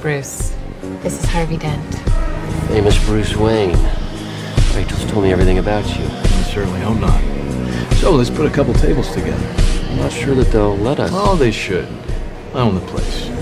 Bruce. This is Harvey Dent. Famous Bruce Wayne. Rachel's told me everything about you. I certainly hope not. So let's put a couple tables together. I'm not sure that they'll let us. Oh, they should. I own the place.